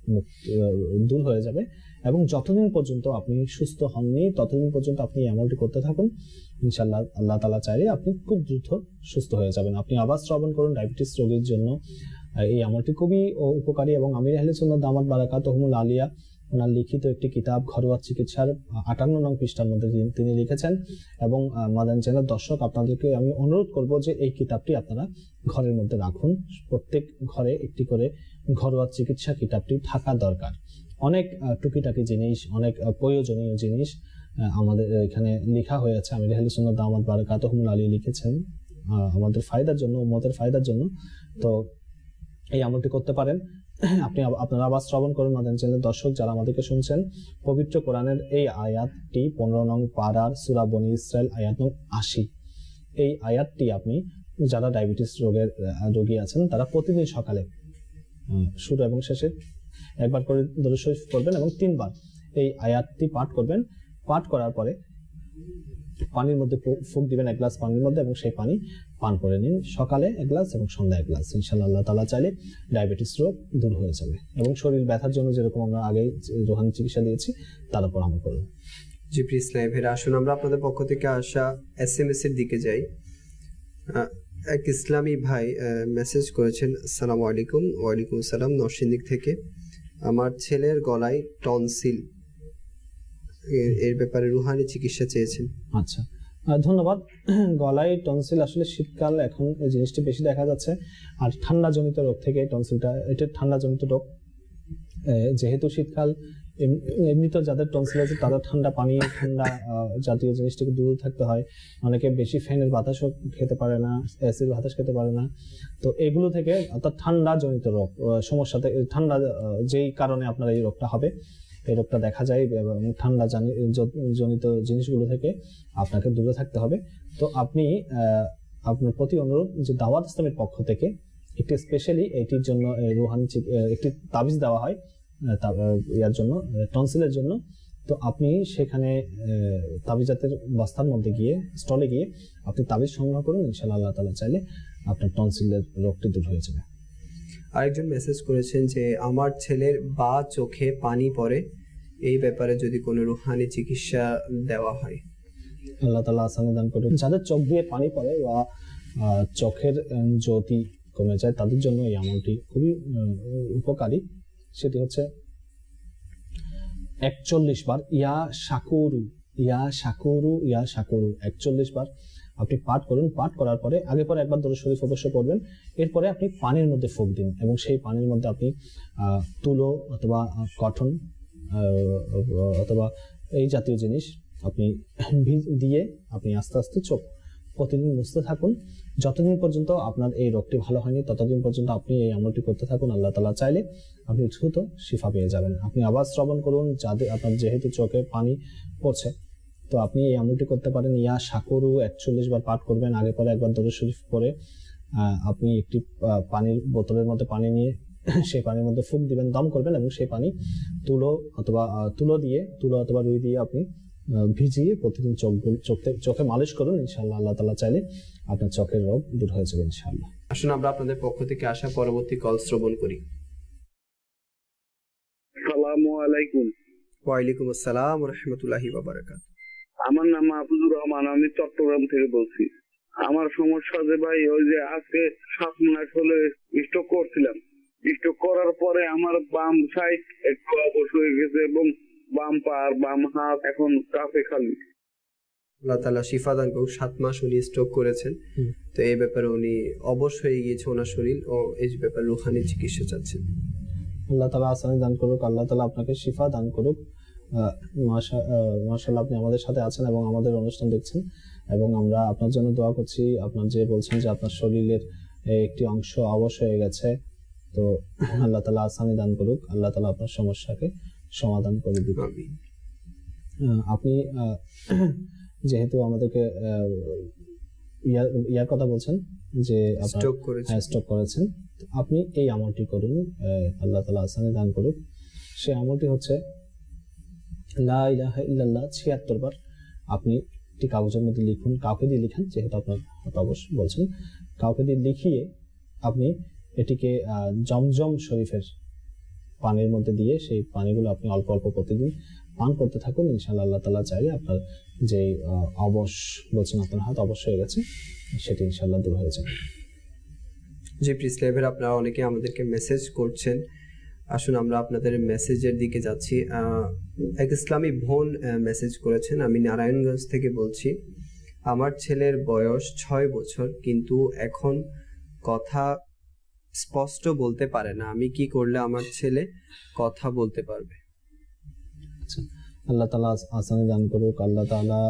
S4: দূর হয়ে যাবে। এবং যতদিন পর্যন্ত আপনি সুস্থ হননি ততদিন পর্যন্ত আপনি এই আমলটি করতে থাকুন। ইনশাআল্লাহ আল্লাহ তাআলা চাইলে আপনি খুব দ্রুত সুস্থ হয়ে যাবেন। আপনি আবার শ্রবণ করুন, ডায়াবেটিস রোগীর জন্য এই আমলটি খুবই উপকারী। এবং আমির আহলে সুন্নাত দামাত বারাকাতুহুমুল আলিয়া ওনার লিখিত একটি কিতাব ঘরোয়া চিকিৎসার 58 নং পৃষ্ঠার মধ্যে তিনি লিখেছেন। এবং মাদানী চ্যানেল দর্শক, আপনাদেরকে আমি অনুরোধ করব যে এই কিতাবটি আপনারা ঘরের মধ্যে রাখুন। প্রত্যেক ঘরে একটি করে ঘরোয়া চিকিৎসা কিতাবটি থাকা দরকার। অনেক টুকিটাকি জিনিস, অনেক প্রয়োজনীয় জিনিস আমাদের এখানে লেখা হয়েছে। আমির আহলে সুন্নাত দামাত বারাকাতুহুমুল আলিয়া লিখেছেন আমাদের ফায়দার জন্য, উম্মতের ফায়দার জন্য। তো এই আমলটি করতে পারেন। আপনারা আবার শ্রবণ করুন। মাদানী চ্যানেলের দর্শক যারা আমাদেরকে শুনছেন, পবিত্র কোরআনের এই আয়াতটি 15 নং পারার সূরা বনি ইসরাইল আয়াত নং 80, এই আয়াতটি আপনি যারা ডায়াবেটিস রোগী আছেন তারা প্রতিদিন সকালে শুরু এবং শেষে একবার করে দরুদ শরীফ পড়বেন এবং 3 বার এই আয়াতটি পাঠ করবেন। পাঠ করার পরে পানির মধ্যে ফুঁক দিবেন 1 গ্লাস পানির মধ্যে, এবং সেই পানি পান করে নিন। সকালে 1 গ্লাস এবং সন্ধ্যায় 1 গ্লাস। ইনশাআল্লাহ আল্লাহ তাআলা চাইলে ডায়াবেটিস রোগ দূর হয়ে যাবে। এবং শরীর ব্যথার জন্য যেরকম আমরা আগে রোহানি চিকিৎসা দিয়েছি তার উপর আমল করুন।
S2: জি, প্লিজ লাইভের আসুন, আমরা আপনাদের পক্ষ থেকে আসা SMS এর দিকে যাই। এক ইসলামী ভাই মেসেজ করেছেন, আসসালামু আলাইকুম। ওয়ালাইকুম আসসালাম। নরসিংদী থেকে আমার ছেলের গলায় টনসিল, এর ব্যাপারে রুহানি চিকিৎসা চেয়েছেন।
S4: আচ্ছা, ধন্যবাদ। গলায় টনসিল আসলে শীতকাল এখন এই জিনিসটি বেশি দেখা যাচ্ছে, আর ঠান্ডা জনিত রোগ থেকে টনসিলটা, এটা ঠান্ডা জনিত রোগ। যেহেতু শীতকাল, এমনিতে যাদের টনসিল আছে তাদের ঠান্ডা পানি, ঠান্ডা জাতীয় জিনিস থেকে দূরে থাকতে হয়। অনেকে বেশি ফ্যানের বাতাসও খেতে পারে না, এসির বাতাস খেতে পারে না। তো এগুলো থেকে, অর্থাৎ ঠান্ডা জনিত রোগ সমস্যাতে, ঠান্ডা যেই কারণে আপনার এই রোগটা হবে, এই রোগটা দেখা যায়, এবং ঠান্ডা জনিত জিনিসগুলো থেকে আপনাকে দূরে থাকতে হবে। তো আপনি আপনার প্রতি অনুরোধ যে দাওয়াত ইসলামের পক্ষ থেকে একটি স্পেশালি এটির জন্য রুহানি একটি তাবিজ দেওয়া হয় ইয়ার জন্য, টনসিলের জন্য। তো আপনি সেখানে তাবিজাতের বস্তার মধ্যে গিয়ে, স্টলে গিয়ে আপনি তাবিজ সংগ্রহ করুন, ইনশাআল্লাহ আল্লাহ তাআলা চাইলে আপনার টনসিলের রোগটি দূর হয়ে যাবে।
S2: আরেকজন মেসেজ করেছেন যে আমার ছেলের বা চোখে পানি পড়ে, এই ব্যাপারে যদি কোনো রুহানি চিকিৎসা দেওয়া হয়।
S4: আল্লাহ তাআলা আসানি দান করুন। যাদের চোখ দিয়ে পানি পড়ে বা চোখের জ্যোতি কমে যায়, তাদের জন্য এই আমলটি খুবই উপকারী। সেটি হচ্ছে 41 বার ইয়া শাকুরু ইয়া শাকুরু ইয়া শাকুরু 41 বার আপনি পাঠ করুন। পাঠ করার পরে আগে পরে একবার দরুদ শরীফ অবশ্যই পড়বেন। এরপরে আপনি পানির মধ্যে ফুঁক দিন, এবং সেই পানির মধ্যে আপনি তুলো অথবা কটন অথবা এই জাতীয় জিনিস আপনি দিয়ে আপনি আস্তে আস্তে চোখ প্রতিদিন মুছতে থাকুন। যতদিন পর্যন্ত আপনার এই রোগটি ভালো হয়নি, ততদিন পর্যন্ত আপনি এই আমলটি করতে থাকুন। আল্লাহ তাআলা চাইলে আপনি দ্রুত শিফা পেয়ে যাবেন। আপনি আওয়াজ শ্রবণ করুন, যাদের আপনার যেহেতু চোখে পানি পড়ছে, তো আপনি এই আমলটি করতে পারেন। ইয়া শাকুরু 41 বার পাঠ করবেন। আগে পরে একবার দরুদ শরীফ পড়ে আপনি একটি পানির বোতলের মধ্যে পানি নিয়ে সেই পানির মধ্যে ফুঁক দিবেন, দম করবেন, এবং সেই পানি তুলো অথবা রুই দিয়ে আপনি ভিজিয়ে প্রতিদিন চোখে মালিশ করুন। ইনশাআল্লাহ আল্লাহ তাআলা চাইলে আপনার চোখের রোগ দূর হয়ে যাবে ইনশাআল্লাহ।
S2: আসুন আমরা আপনাদের পক্ষ থেকে আসা পরবর্তী কল শ্রবণ করি।
S7: আসসালামু আলাইকুম।
S2: ওয়ালাইকুম আসসালাম ওয়া রাহমাতুল্লাহি ওয়া বারাকাতুহু।
S7: আমার নাম মাহফুজুর রহমান, আমি চট্টগ্রাম থেকে বলছি। আমার সমস্যা যে ভাই, ওই যে আজকে 7 মাস হলে স্ট্রোক করছিলাম। স্ট্রোক করার পরে আমার বাম সাইড একটু অবশ হয়ে গেছে, এবং বাম পা আর বাম হাত এখন কাঁপে খালি।
S2: আল্লাহ তাআলা শিফা দান করুন। 7 মাস উনি স্ট্রোক করেছেন, তো এই ব্যাপারে উনি অবশ হয়ে গিয়েছে ওনার শরীর, ও এই ব্যাপারে রুহানি চিকিৎসা চাচ্ছেন।
S4: আল্লাহ তাআলা আসানি দান করুক, আল্লাহ তাআলা আপনাকে শিফা দান করুক। মাশাআল্লাহ, আপনি আমাদের সাথে আছেন এবং আমাদের অনুষ্ঠান দেখছেন, এবং আমরা আপনার জন্য দোয়া করছি। আপনার যে বলছেন যে আপনার শরীরের একটি অংশ অবশ হয়ে গেছে, তো আল্লাহ তাআলা আসানি দান করুক, আল্লাহ তাআলা আপনার সমস্যাকে সমাধান করে দিবেন।
S2: আমিন।
S4: আপনি যেহেতু আমাদেরকে ইয়ার কথা বলছেন যে স্ট্রোক করেছেন, আপনি এই আমলটি করুন, আল্লাহ তাআলা আসানি দান করুক। সেই আমলটি হচ্ছে লা ইলাহা ইল্লাল্লাহ 76 বার আপনি একটি কাগজের মধ্যে লিখুন। কাউকে দিয়ে লিখেন, যেহেতু আপনার অবশ্য বলছেন, কাউকে দিয়ে লিখিয়ে আপনি এটিকে জমজম শরীফের পানির মধ্যে দিয়ে সেই পানিগুলো আপনি অল্প অল্প প্রতিদিন পান করতে থাকুন। ইনশাআল্লাহ আল্লাহ তাআলা চাইলে আপনার যে অবশ বলছেন, আপনার হাত অবশ হয়ে গেছে, সেটি ইনশাআল্লাহ দূর হয়ে যাবে।
S2: জি প্রিস লাইভের আপনারা অনেকে আমাদেরকে মেসেজ করছেন। আসুন আমরা আপনাদের মেসেজের দিকে যাচ্ছি। এক ইসলামী বোন মেসেজ করেছেন, আমি নারায়ণগঞ্জ থেকে বলছি। আমার ছেলের বয়স 6 বছর, কিন্তু এখন কথা স্পষ্ট বলতে পারে না। আমি কি করলে আমার ছেলে কথা বলতে পারবে?
S4: আচ্ছা, আল্লাহ তাআলা আসানি দান করুক, আল্লাহ তাআলা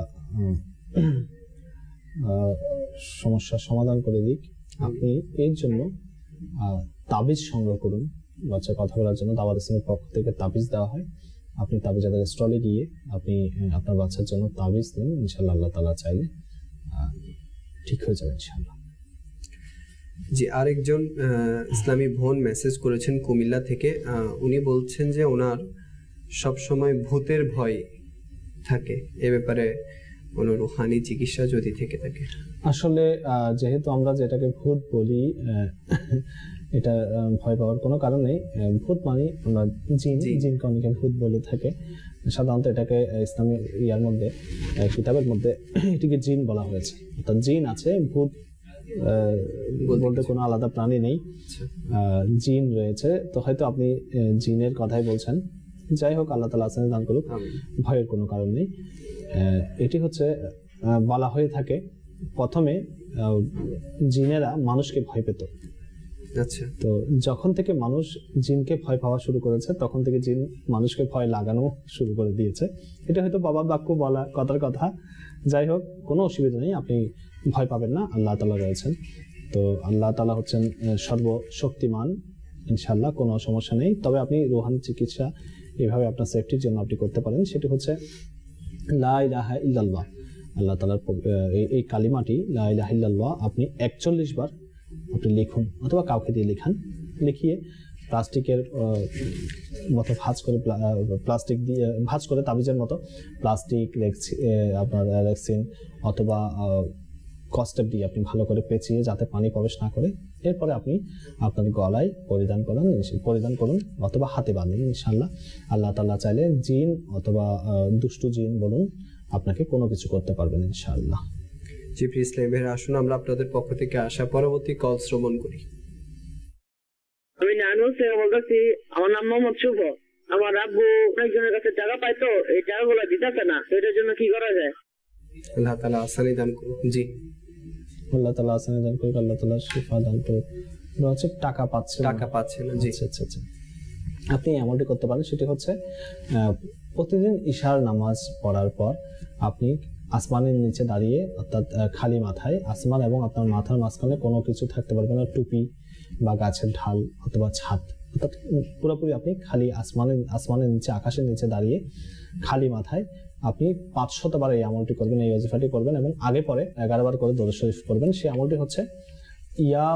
S4: সমস্যার সমাধান করে দিক। আপনি এর জন্য তাবিজ সংগ্রহ করুন। বাচ্চা কথা বলার জন্য দাওয়াত ইসলামের পক্ষ থেকে তাবিজ দেওয়া হয়। আপনি তাবিজাদের স্টলে গিয়ে আপনি আপনার বাচ্চার জন্য তাবিজ দিন, ইনশাআল্লাহ আল্লাহ তাআলা চাইলে ঠিক হয়ে যাবে ইনশাআল্লাহ।
S2: জি, আরেকজন ইসলামী বোন মেসেজ করেছেন কুমিল্লা থেকে। উনি বলছেন যে ওনার সব সময় ভূতের ভয় থাকে, এ ব্যাপারে কোনো রুহানি চিকিৎসা যদি থেকে থাকে।
S4: আসলে যেহেতু আমরা যেটাকে ভূত বলি, এটা ভয় পাওয়ার কোনো কারণ নেই। ভূত মানে আমরা জিনকে অনেকে ভূত বলে থাকে। সাধারণত এটাকে ইসলামী ইয়ার মধ্যে, কিতাবের মধ্যে এটিকে জিন বলা হয়েছে। অর্থাৎ জিন আছে, ভূত বলতে কোনো আলাদা প্রাণী নেই, জিন রয়েছে। তো হয়তো আপনি জিনের কথাই বলছেন। যাই হোক, আল্লাহ তাআলা আসানি দান করুক, ভয়ের কোনো কারণ নেই। এটি হচ্ছে বলা হয়ে থাকে প্রথমে জিনেরা মানুষকে ভয় পেত।
S2: আচ্ছা,
S4: তো যখন থেকে মানুষ জিনকে ভয় পাওয়া শুরু করেছে তখন থেকে জিন মানুষকে ভয় লাগানো শুরু করে দিয়েছে। এটা হয়তো বাবার বাক্য বলা কথার কথা। যাই হোক, কোনো অসুবিধা নেই, আপনি ভয় পাবেন না, আল্লাহ তাআলা রয়েছেন। তো আল্লাহ তাআলা হচ্ছেন সর্বশক্তিমান, ইনশাআল্লাহ কোনো সমস্যা নেই। তবে আপনি রুহানি চিকিৎসা এভাবে আপনার সেফটির জন্য আপনি করতে পারেন। সেটি হচ্ছে লা ইলাহা ইল্লাল্লাহ, আল্লাহ তাআলার এই কালিমাটি লা ইলাহা ইল্লাল্লাহ আপনি 41 বার আপনি লিখুন অথবা কাউকে দিয়ে লিখিয়ে প্লাস্টিকের মতো প্লাস্টিক দিয়ে ভাঁজ করে তাবিজের মতো প্লাস্টিক আপনার রেক্সিন অথবা কস্টেপ দিয়ে আপনি ভালো করে পেঁচিয়ে যাতে পানি প্রবেশ না করে, এরপরে আপনি আপনার গলায় পরিধান করুন অথবা হাতে বাঁধুন। ইনশাআল্লাহ আল্লাহ তাআলা চাইলে জিন অথবা দুষ্টু জিন বলুন আপনাকে কোনো কিছু করতে পারবেন ইনশাআল্লাহ।
S2: জি প্রিয় ইসলামী ভাইরা, আসুন আমরা আপনাদের পক্ষ থেকে আসা পরবর্তী কল শ্রবণ করি।
S6: আমি নানু থেকে বলতেছি, আমার নাম মোহাম্মদ শুভ। আমার আব্বু অনেকজনের কাছে টাকা পাইতো, এই টাকাগুলো দিতেছে না, এটার জন্য কি করা যায়?
S2: আল্লাহ তাআলা আসানি দান করুক। জি,
S4: আল্লাহ তাআলা আসানি দান করুক, আল্লাহ তাআলা শিফা দান করুক। হচ্ছে টাকা পাচ্ছে না। জি, আচ্ছা, আপনি এমনটি করতে পারেন। সেটি হচ্ছে প্রতিদিন ইশার নামাজ পড়ার পর আপনি আসমানের নিচে দাঁড়িয়ে, অর্থাৎ খালি মাথায়, আসমান এবং আপনার মাথার মাঝখানে কোনো কিছু থাকতে পারবে না, টুপি বা গাছের ঢাল অথবা ছাদ, অর্থাৎ পুরোপুরি আপনি খালি আসমানের নিচে, আকাশের নিচে দাঁড়িয়ে খালি মাথায় আপনি 500 বার এই আমলটি করবেন, এই ওয়াজিফাটি করবেন এবং আগে পরে 11 বার করে দরুদ শরীফ করবেন। সেই আমলটি হচ্ছে ইয়া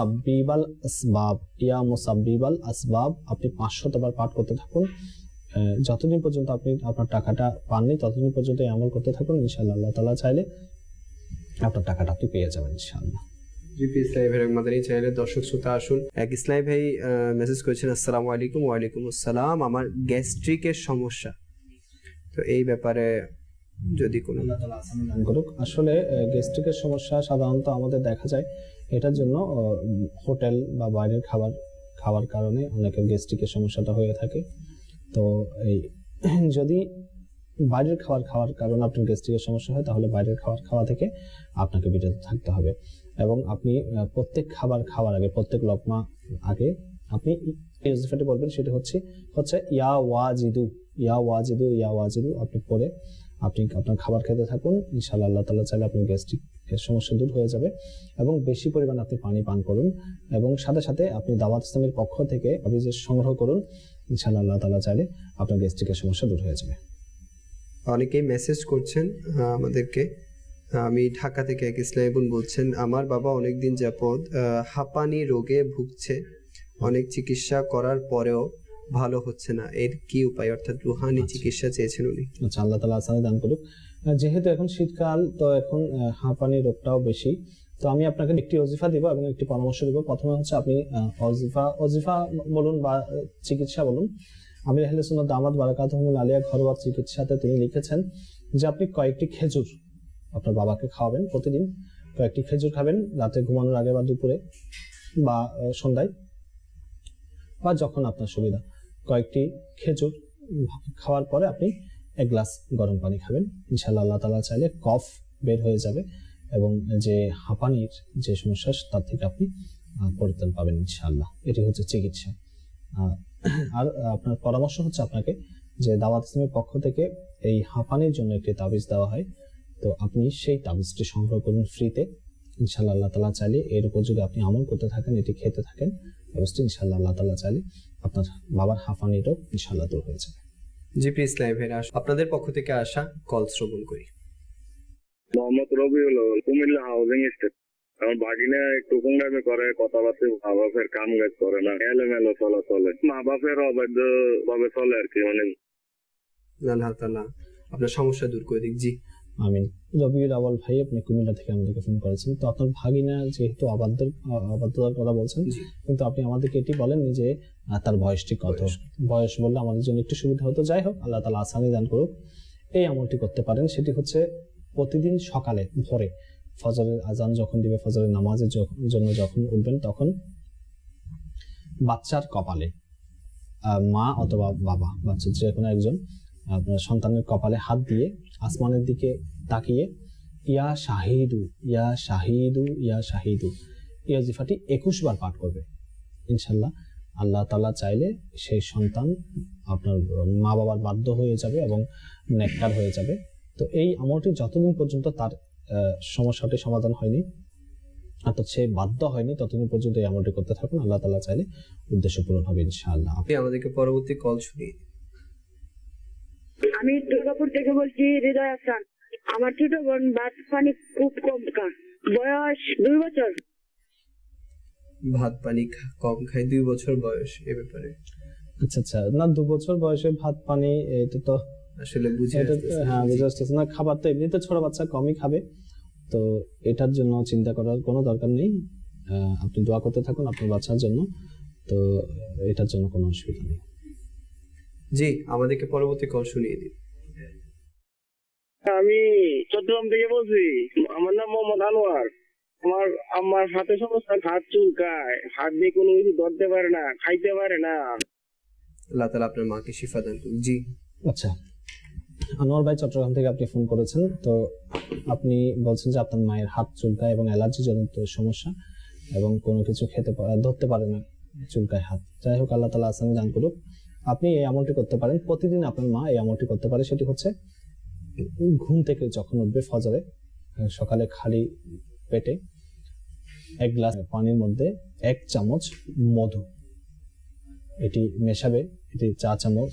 S4: মুসাব্বিবাল আসবাব আপনি 500 বার পাঠ করতে থাকুন। যতদিন পর্যন্ত আপনি আপনার টাকাটা পাননি ততদিন পর্যন্ত এই আমল করতে থাকুন। ইনশাআল্লাহ আল্লাহ তাআলা চাইলে আপনার টাকাটা আপনি পেয়ে যাবেন ইনশাআল্লাহ।
S2: জিপি ইসলামী ভাই মাদানী চ্যানেলের দর্শক শ্রোতা, আসুন এক ইসলামী ভাই মেসেজ করেছেন, আসসালামু আলাইকুম। ওয়ালাইকুম আসসালাম। আমার গ্যাস্ট্রিকের সমস্যা, তো এই ব্যাপারে যদি কোনো
S4: করুক। আসলে গ্যাস্ট্রিকের সমস্যা সাধারণত আমাদের দেখা যায়, এটার জন্য হোটেল বা বাইরের খাবার কারণে অনেকের গ্যাস্ট্রিকের সমস্যাটা হয়ে থাকে। তো এই যদি বাইরের খাওয়ার কারণে আপনার গ্যাস্ট্রিকের সমস্যা হয় তাহলে বাইরের খাওয়া থেকে আপনাকে বিরত থাকতে হবে এবং আপনি প্রত্যেক খাবার খাওয়ার আগে, প্রত্যেক লোকমা আগে আপনি এই ওয়াজিফাটি বলবেন। সেটা হচ্ছে ইয়া ওয়াজিদু আপনি পরে আপনি আপনার খাবার খেতে থাকুন। ইনশাআল্লাহ আল্লাহ তাআলা চাইলে আপনার গ্যাস্ট্রিকের সমস্যা দূর হয়ে যাবে। এবং বেশি পরিমাণে আপনি পানি পান করুন এবং সাথে সাথে আপনি দাওয়াত ইসলামের পক্ষ থেকে অভিযোগ সংগ্রহ করুন। ইনশাআল্লাহ আল্লাহ তাআলা চাইলে আপনার গ্যাস্ট্রিকের সমস্যা দূর হয়ে যাবে।
S2: অনেকেই মেসেজ করছেন আমাদেরকে। আমি ঢাকা থেকে এক ইসলামী বোন বলছেন, আমার বাবা অনেকদিন যাবত হাঁপানি রোগে ভুগছে, অনেক চিকিৎসা করার পরেও ভালো হচ্ছে না, এর কি উপায়? অর্থাৎ রুহানি চিকিৎসা চেয়েছেন উনি।
S4: আচ্ছা, আল্লাহ তাআলা আসানি দান করুক। যেহেতু এখন শীতকাল, তো এখন হাঁপানি রোগটাও বেশি, তো আমি আপনাকে একটি ওজিফা দিব এবং একটি পরামর্শ দিব। প্রথমে হচ্ছে আপনি ওজিফা বলুন বা চিকিৎসা বলুন। আমির আহলে সুন্নাত দামাত বারাকাতুহুল আলিয়া ঘরোয়া চিকিৎসাতে তিনি লিখেছেন যে আপনি কয়েকটি খেজুর আপনার বাবাকে খাওয়াবেন। প্রতিদিন কয়েকটি খেজুর খাবেন, রাতে ঘুমানোর আগে বা দুপুরে বা সন্ধ্যায় বা যখন আপনার সুবিধা। কয়েকটি খেজুর খাওয়ার পরে আপনি 1 গ্লাস গরম পানি খাবেন। ইনশাআল্লাহ আল্লাহ তাআলা চাইলে কফ বের হয়ে যাবে এবং যে হাঁপানির যে সমস্যা তার থেকে আপনি পরিত্রাণ পাবেন ইনশাআল্লাহ। এটি হচ্ছে চিকিৎসা। আর আপনার পরামর্শ হচ্ছে আপনাকে যে দাওয়াত ইসলামের পক্ষ থেকে এই হাঁপানির জন্য একটি তাবিজ দেওয়া হয়, তো আপনি সেই তাবিজটি সংগ্রহ করুন ফ্রিতে। ইনশাআল্লাহ আল্লাহ তাআলা চাইলে এর উপর যদি আপনি আমল করতে থাকেন, এটি খেতে থাকেন, অবশ্যই ইনশাআল্লাহ আল্লাহ তাআলা চাইলে আপনার বাবার হাঁপানি রোগ ইনশাআল্লাহ দূর হয়ে যাবে।
S2: জি প্রিয় ইসলামী ভাইরা, আপনাদের পক্ষ থেকে আসা কল শ্রবণ করি।
S7: Mohammad Rabiul, Comilla housing state. আমার ভাগিনা একটু কুঙ্গামি করে, কথাবার্তা মা বাপের কাম কাজ করে না, এলোমেলো চলে, মা বাপের অবাধ্য ভাবে চলে আর কি। মানে
S2: আল্লাহ তাআলা আপনার সমস্যা দূর করে দিক। জি
S4: আমিন। রবিউল আওয়াল ভাই, আপনি কুমিল্লা থেকে আমাদেরকে ফোন করেছেন। তো আপনার ভাগিনা যেহেতু অবাধ্যতার কথা বলছেন, কিন্তু আপনি আমাদেরকে এটি বলেন যে তার বয়সটি কত। বয়স বললে আমাদের জন্য একটু সুবিধা হতো। যাই হোক, আল্লাহ তাআলা আসানি দান করুক। এই আমলটি করতে পারেন। সেটি হচ্ছে প্রতিদিন সকালে ভোরে ফজরের আজান যখন দিবে, ফজরের নামাজের জন্য যখন উঠবেন, তখন বাচ্চার কপালে মা অথবা বাবা, বাচ্চার যে কোনো একজন আপনার সন্তানের কপালে হাত দিয়ে আসমানের দিকে তাকিয়ে ইয়া শাহিদু ইয়া শাহিদু ইয়া শাহিদু এই ওয়াজিফাটি 21 বার পাঠ করবে। ইনশাল্লাহ আল্লাহ তাআলা চাইলে সেই সন্তান আপনার মা বাবার বাধ্য হয়ে যাবে এবং নেককার হয়ে যাবে। তো এই আমলটি যতদিন পর্যন্ত তার সমস্যাটি সমাধান হয়নি, অর্থাৎ সে বাধ্য হয়নি, ততদিন পর্যন্ত এই আমলটি করতে থাকুন। আল্লাহ তাআলা চাইলে উদ্দেশ্য পূরণ হবে ইনশাআল্লাহ।
S2: আপনি আমাদেরকে পরবর্তী কল শুনিয়ে দিন।
S5: আমি দুর্গাপুর থেকে বলছি, হৃদয় আহসান। আমার ছোট বোন ভাত পানি খুব কম খায়, বয়স 2 বছর।
S2: ভাত পানি কম খায়, 2 বছর বয়স, এ ব্যাপারে
S4: আচ্ছা আচ্ছা, না 2 বছর বয়সে ভাত পানি এটা তো
S2: আসলে বুঝে
S4: হ্যাঁ বুঝে আসতেছে না। খাবার তো এমনিতে ছোট বাচ্চা কমই খাবে, তো এটার জন্য চিন্তা করার কোনো দরকার নেই। আপনি দোয়া করতে থাকুন আপনার বাচ্চার জন্য, তো এটার জন্য কোনো অসুবিধা নেই।
S2: জি, আমাদেরকে পরবর্তী কল শুনিয়ে দিন।
S7: আমি চট্টগ্রাম থেকে বলছি, আমার নাম মোহাম্মদ আনোয়ার। আমার আমার হাতে সমস্যা, হাত চুলকায়, হাত দিয়ে কোনো কিছু ধরতে পারে না, খাইতে পারে না।
S2: আল্লাহ তাআলা আপনার মাকে শিফা দান করুন। জি
S4: আচ্ছা, আনোয়ার ভাই চট্টগ্রাম থেকে আপনি ফোন করেছেন, তো আপনি বলছেন যে আপনার মায়ের হাত চুলকায় এবং অ্যালার্জি জনিত সমস্যা এবং কোনো কিছু ধরতে পারে না, চুলকায় হাত। যাই হোক, আল্লাহ তাআলা আসানি দান করুক। আপনি এই আমলটি করতে পারেন, প্রতিদিন আপনার মা এই আমলটি করতে পারে। সেটি হচ্ছে ঘুম থেকে যখন উঠবে ফজরে, সকালে খালি পেটে 1 গ্লাস পানির মধ্যে 1 চামচ মধু এটি মেশাবে। এটি 1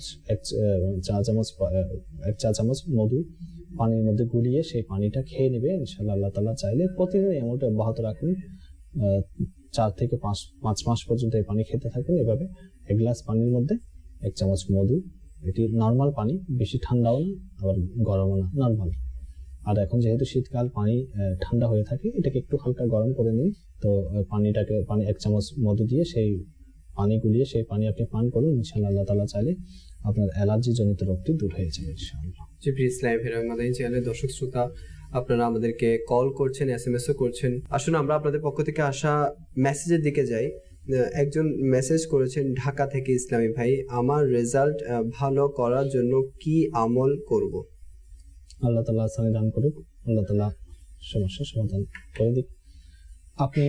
S4: চা চামচ মধু পানির মধ্যে গুলিয়ে সেই পানিটা খেয়ে নেবে। ইনশাআল্লাহ আল্লাহ তাআলা চাইলে প্রতিদিন এই আমলটা অব্যাহত রাখুন, 4 থেকে 5 মাস পর্যন্ত এই পানি খেতে থাকুন। এভাবে 1 গ্লাস পানির মধ্যে 1 চামচ মধু, এটি নর্মাল পানি, বেশি ঠান্ডাও না আবার গরমও না, নর্মাল। আর এখন যেহেতু শীতকাল, পানি ঠান্ডা হয়ে থাকে, এটাকে একটু হালকা গরম করে নিন। তো পানিটাকে 1 চামচ মধু দিয়ে সেই পানি গুলিয়ে সেই পানি আপনি পান করুন। ইনশাআল্লাহ আল্লাহ তাআলা চাইলে আপনার অ্যালার্জি জনিত রোগটি দূর হয়ে যাবে ইনশাআল্লাহ।
S2: জি প্রিয় ইসলাম আমাদের চ্যানেলের দর্শক শ্রোতা, আপনারা আমাদেরকে কল করছেন, SMS-ও করছেন। আসুন আমরা আপনাদের পক্ষ থেকে আসা মেসেজের দিকে যাই। একজন মেসেজ করেছেন ঢাকা থেকে, ইসলামী ভাই, আমার রেজাল্ট ভালো করার জন্য কি আমল করব?
S4: আল্লাহ তাআলা আসানি দান করুক, আল্লাহ তাআলা সমস্যার সমাধান করে দিক। আপনি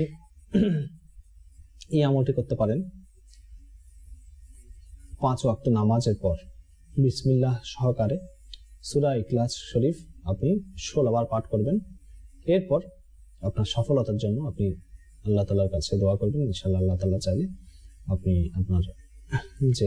S4: এই আমলটি করতে পারেন 5 ওয়াক্ত নামাজের পর বিসমিল্লাহ সহকারে সূরা ইখলাস শরীফ আপনি 16 বার পাঠ করবেন। এরপর আপনার সফলতার জন্য আপনি আল্লাহ তাআলার কাছে দোয়া করবেন। ইনশাআল্লাহ আল্লাহ তাআলা চাইলে আপনি আপনার যে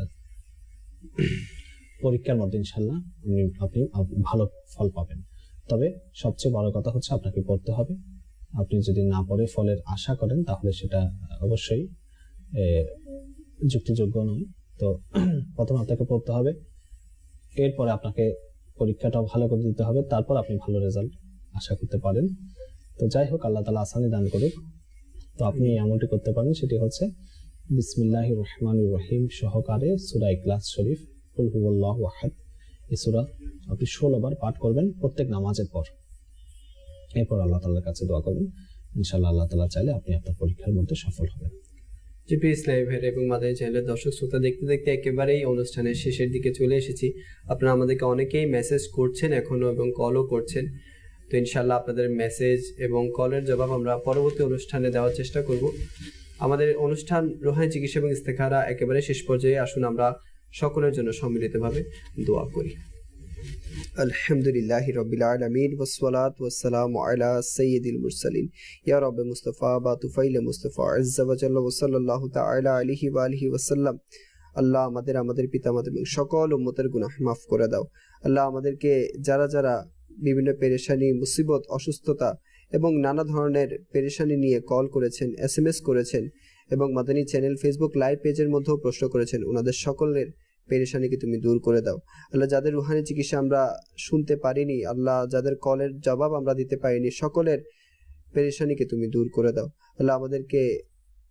S4: পরীক্ষার মধ্যে ইনশাআল্লাহ আপনি ভালো ফল পাবেন। তবে সবচেয়ে বড় কথা হচ্ছে আপনাকে পড়তে হবে। আপনি যদি না পড়ে ফলের আশা করেন তাহলে সেটা অবশ্যই যুক্তিযোগ্য নয়। তো প্রথমে আপনাকে পড়তে হবে, এরপরে আপনাকে পরীক্ষাটাও ভালো করে দিতে হবে, তারপর আপনি ভালো রেজাল্ট আশা করতে পারেন। তো যাই হোক, আল্লাহ তাআলা আসানি দান করুক। তো আপনি এই আমলটি করতে পারেন, সেটি হচ্ছে বিসমিল্লাহির রহমানির রহিম সহকারে সূরা ইখলাস শরীফ কুল হুয়াল্লাহু আহাদ, এই সূরা আপনি 16 বার পাঠ করবেন প্রত্যেক নামাজের পর। এরপর আল্লাহ তাআলার কাছে দোয়া করবেন। ইনশাআল্লাহ আল্লাহ তাআলা চাইলে আপনি আপনার পরীক্ষার মধ্যে সফল হবেন।
S2: জি প্রিয় ইসলামী ভাইরা এবং মাদানী চ্যানেলের দর্শক শ্রোতা, দেখতে দেখতে একেবারেই অনুষ্ঠানের শেষের দিকে চলে এসেছি। আপনারা আমাদেরকে অনেকেই মেসেজ করছেন এখনো এবং কলও করছেন। তো ইনশাআল্লাহ আপনাদের মেসেজ এবং কলের জবাব আমরা পরবর্তী অনুষ্ঠানে দেওয়ার চেষ্টা করব। আমাদের অনুষ্ঠান রুহানি চিকিৎসা এবং ইস্তেখারা একেবারে শেষ পর্যায়ে। আসুন আমরা সকলের জন্য সম্মিলিতভাবে দোয়া করি। আলহামদুলিল্লাহি রাব্বিল আলামিন ওয়াসসালাতু ওয়াসসালামু আলা সাইয়্যিদিল মুরসালিন ইয়া রাব্বি মুস্তাফা বা তুফাইল মুস্তাফা আযজা ওয়া জাল্লা ওয়া সাল্লাল্লাহু তাআলা আলাইহি ওয়া আলিহি ওয়াসাল্লাম। আল্লাহ আমাদের পিতামাতা এবং সকল উম্মতের গুনাহ মাফ করে দাও। আল্লাহ আমাদেরকে যারা যারা বিভিন্ন পেরেশানি, মুসিবত, অসুস্থতা এবং নানা ধরনের পেরেশানি নিয়ে কল করেছেন, SMS করেছেন এবং মাদানী চ্যানেল ফেসবুক লাইভ পেজের মধ্যেও প্রশ্ন করেছেন, ওনাদের সকলের পেরেশানিকে তুমি দূর করে দাও। আল্লাহ যাদের রুহানি চিকিৎসা আমরা শুনতে পারিনি, আল্লাহ যাদের কলের জবাব আমরা দিতে পারিনি, সকলের পেরেশানিকে তুমি দূর করে দাও। আল্লাহ আমাদেরকে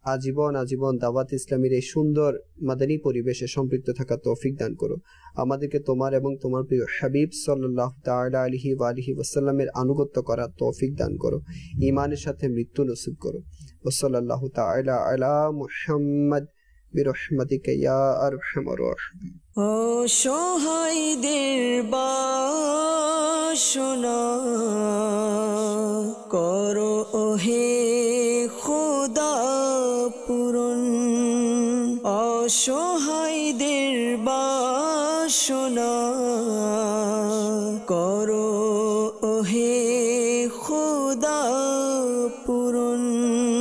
S2: আজীবন দাওয়াত ইসলামীর এই সুন্দর মাদানী পরিবেশে সম্পৃক্ত থাকা তৌফিক দান করো। আমাদেরকে তোমার এবং তোমার প্রিয় হাবিব সাল্লাল্লাহু তাআলা আলাইহি ওয়া আলিহি ওয়াসাল্লামের আনুগত্য করার তৌফিক দান করো। ঈমানের সাথে মৃত্যু নসিব করো। ওয়া সাল্লাল্লাহু তাআলা আলা মুহাম্মদ বিরহমাতিকা ইয়া আরহামার রাহিমিন।
S1: অসহায়দের বাসনা করো ওহে খোদা পূরণ, অসহায়দের বাসনা করো ওহে খোদা পূরণ।